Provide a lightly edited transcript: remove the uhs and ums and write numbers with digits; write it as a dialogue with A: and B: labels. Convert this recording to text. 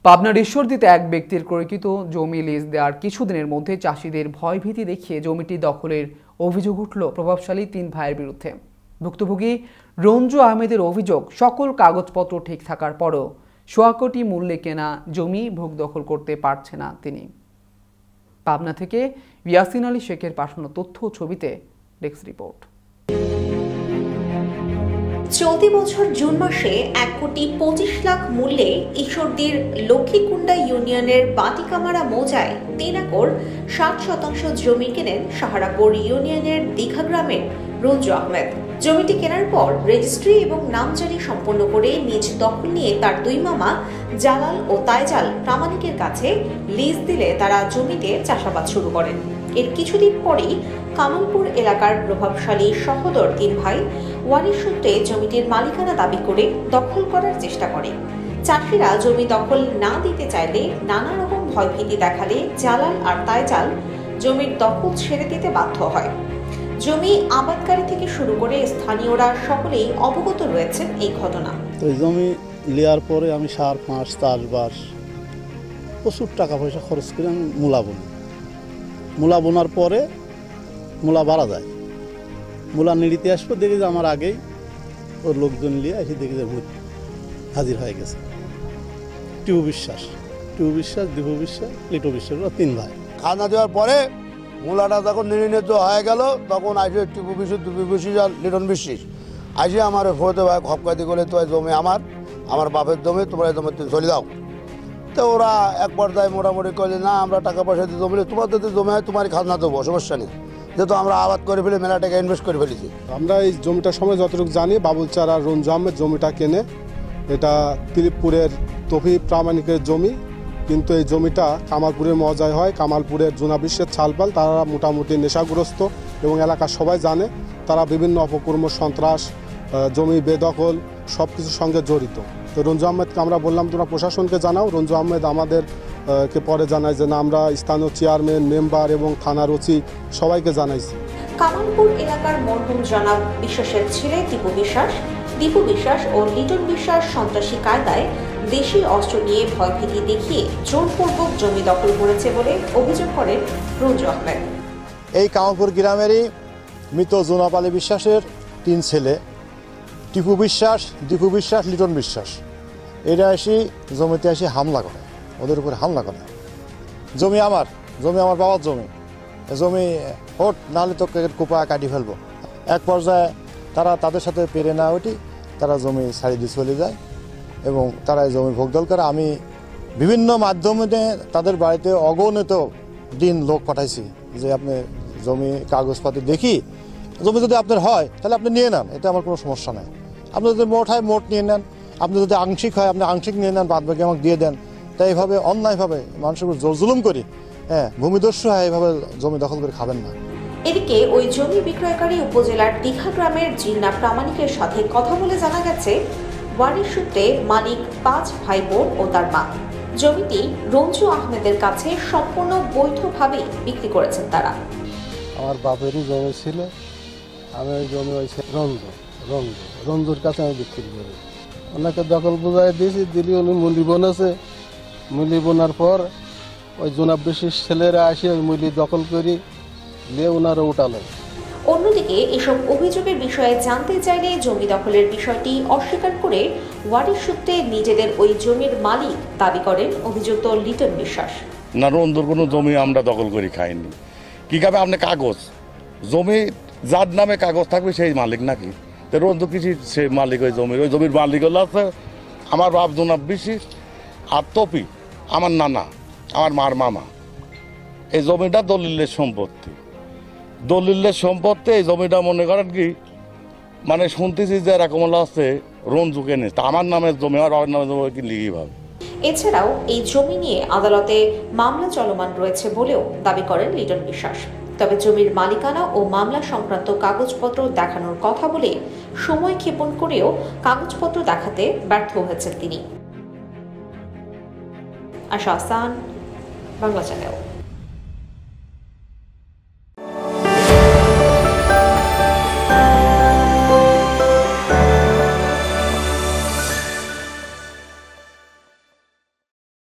A: পাবনার ঈশ্বরদীতে এক ব্যক্তির ক্রয়কৃত জমি লিজ দেওয়ার কিছুদিনের মধ্যে চাষিদের ভয়ভীতি দেখিয়ে জমিটি দখলের অভিযোগ উঠল প্রভাবশালী 3 ভাইয়ের বিরুদ্ধে। ভুক্তভোগী রঞ্জু আহমেদের অভিযোগ, সকল কাগজপত্র ঠিক থাকার পরও সোয়া কোটি মূল্যে কেনা জমি ভোগ দখল করতে পারছে না তিনি। পাবনা থেকে ইয়াসিন আলী শেখের পাঠানো তথ্য ও ছবিতে ডেস্ক রিপোর্ট।
B: চলতি বছর জুন মাসে 1,25 লাখ মূল্যে ঈশ্বরদীর লক্ষ্মীকুণ্ডা ইউনিয়নের বাটিকামারা মৌজায় 3 একর 60% জমি কেনেন সাহারাপুর ইউনিয়নের দীঘা গ্রামের রঞ্জু আহমেদ। জমিটি কেনার পর রেজিস্ট্রি এবং নামজারি সম্পন্ন করে নিজ দখল নিয়ে তার 2 মামা জালাল ও তাইজাল প্রামাণিকের কাছে লিজ দিলে তারা জমিতে চাষাবাদ শুরু করেন। এর কিছুদিন পরেই কামালপুর এলাকার প্রভাবশালী সহোদর 3 ভাই ওয়ারিশ সূত্রে জমিটির মালিকানা দাবি করে দখল করার চেষ্টা করে। চাষিরা জমি দখল না দিতে চাইলে নানা রকম ভয়ভীতি দেখালে জালাল আর তাইজাল জমির দখল ছেড়ে দিতে বাধ্য হয়। জমি আবাদকারী থেকে শুরু করে স্থানীয়রা সকলেই অবগত রয়েছেন এই ঘটনা।
C: এই জমি নেওয়ার পরে আমি সার মাছ চাষবাস প্রচুর টাকা পয়সা খরচ করে আমি মূলা বোনার পরে মূলা বাড়া যায়, মূলা নিড়িতে আসবো দেখি যে আমার আগেই ওর লোকজন নিয়ে এসে দেখি যে হাজির হয়ে গেছে। টিপু বিশ্বাস, দীপু বিশ্বাস, লিটু বিশ্বাস, 3 ভাই।
D: খাজনা দেওয়ার পরে মূলাটা যখন নির্ণীত হয়ে গেল তখন আসে টিপু বিশ্বাস, দীপু বিশ্বাস আর লিটন বিশ্বাস আসে আমার ফোতে ভাই খপকাতি করে, তো জমি আমার বাপের জমি, তোমরা এই জমি চলে যাও। তো ওরা এক পর্যায়ে মোটামুটি করলে না আমরা টাকা পয়সা দিয়ে জমি, তোমার যদি জমি হয় তোমার খাজনা দেবো, সমস্যা নেই, যেহেতু আমরা আবাদ করে ফেলে মেলা টাকা ইনভেস্ট করে ফেলেছি।
E: আমরা এই জমিটার সময় যতটুকু জানি বাবুল চার আর রঞ্জু আহমেদ জমিটা কেনে, এটা তিলিপপুরের তফি প্রামাণিকের জমি, কিন্তু এই জমিটা কামালপুরের মজায় হয়। কামালপুরের জোনা বিশ্বের ছালপাল তারা মোটামুটি নেশাগ্রস্ত এবং এলাকার সবাই জানে তারা বিভিন্ন অপকর্ম, সন্ত্রাস, জমি বেদখল সব কিছুর সঙ্গে জড়িত। তো রঞ্জু আহমেদকে আমরা বললাম তোমরা প্রশাসনকে জানাও। রঞ্জু আহমেদ আমাদেরকে পরে জানায় যে না, আমরা স্থানীয় চেয়ারম্যান, মেম্বার এবং থানার ওসি সবাইকে জানাইছি।
B: কামালপুর এলাকার মরহুম জনাব বিশ্বাসের ছেলে দীপু বিশ্বাস ও লিটন বিশ্বাস সন্ত্রাসী কায়দায় দেশি অস্ত্র নিয়ে ভয়ভীতি দেখিয়ে জোরপূর্বক জমি দখল করেছে বলে অভিযোগ করেন রঞ্জু আহমেদ।
F: এই কামালপুর গ্রামেরই মৃত জোনাব আলী বিশ্বাসের 3 ছেলে, টিপু বিশ্বাস, দীপু বিশ্বাস, লিটন বিশ্বাস, এরা এসে জমিতে এসে হামলা করে, ওদের উপরে হামলা করে। জমি আমার বাবার জমি হোট নাহলে তো কোপা কাটি ফেলবো। এক পর্যায়ে তারা তাদের সাথে পেরে না উঠি তারা জমি ছাড়ি দিয়ে চলে যায় এবং তারা এই জমি ভোগদল করে। আমি বিভিন্ন মাধ্যমে তাদের বাড়িতে অগণিত দিন লোক পাঠাইছি যে আপনি জমি কাগজপাতি দেখি জমি যদি আপনার হয় তাহলে আপনি নিয়ে নেন, এটা আমার কোনো সমস্যা নেই। আপনি যদি মোট হয় মোট নিয়ে নেন, আপনি যদি আংশিক হয় আপনি আংশিক নিয়ে নেন, বাদ বাকি আমাকে দিয়ে দেন। তাই এইভাবে অন্যায়ভাবে মানুষের উপর জোর জুলুম করি, ভূমিদস্যু হয়, এইভাবে জমি দখল করে খাবেন না।
B: এদিকে ওই জমি বিক্রয়কারী উপজেলার দীঘা গ্রামের জিন্না প্রামাণিকের সাথে কথা বলে জানা গেছে ওয়ারিশ সূত্রে মালিক 5 ভাই বোন ও তার মা। জমিটি রঞ্জু আহমেদের কাছে সম্পূর্ণ বৈধভাবে বিক্রি করেছেন তারা।
C: আমার বাপেরই জমি ছিল, আমি ওই জমি হয়েছে রঞ্জুর কাছে আমি বিক্রি করি। ওনাকে দখল বোঝাই দিয়েছি, দিলি উনি মুলি বোনাছে, মুলি বোনার পর ওই জোনাব বিশেষ ছেলেরা আসে ওই মুলি দখল করি নিয়ে ওনারা উঠালেন।
B: অন্যদিকে এসব অভিযোগের বিষয়ে জানতে চাইলে জমি দখলের বিষয়টি অস্বীকার করে ওয়ারিশ সূত্রে নিজেদের ওই জমির মালিক দাবি করেন অভিযুক্ত লিটন বিশ্বাস।
G: না, রঞ্জুর কোনো জমি আমরা দখল করে খাইনি। কি খাবে আপনি? কাগজ জমি যার নামে কাগজ থাকবে সেই মালিক নাকি? তো রঞ্জু কৃষি সে মালিক, ওই জমির মালিক হলো আছে আমার বাপ জনাব বিশ্বাস আর তপি আমার নানা, আমার মার মামা। এই জমিটা দলিলের সম্পত্তি, এই জমিটা মনে করেন কি মানে শুনতেছি যে এরকম আছে রঞ্জু কেনে, তা আমার নামের জমি আর বাবার নামের জমি কিনলে কিভাবে?
B: এছাড়াও এই জমি নিয়ে আদালতে মামলা চলমান রয়েছে বলেও দাবি করেন লিটন বিশ্বাস। তবে জমির মালিকানা ও মামলা সংক্রান্ত কাগজপত্র দেখানোর কথা বলে সময় ক্ষেপণ করেও কাগজপত্র দেখাতে ব্যর্থ হয়েছেন তিনি। আশা আহসান, বাংলা চ্যানেল।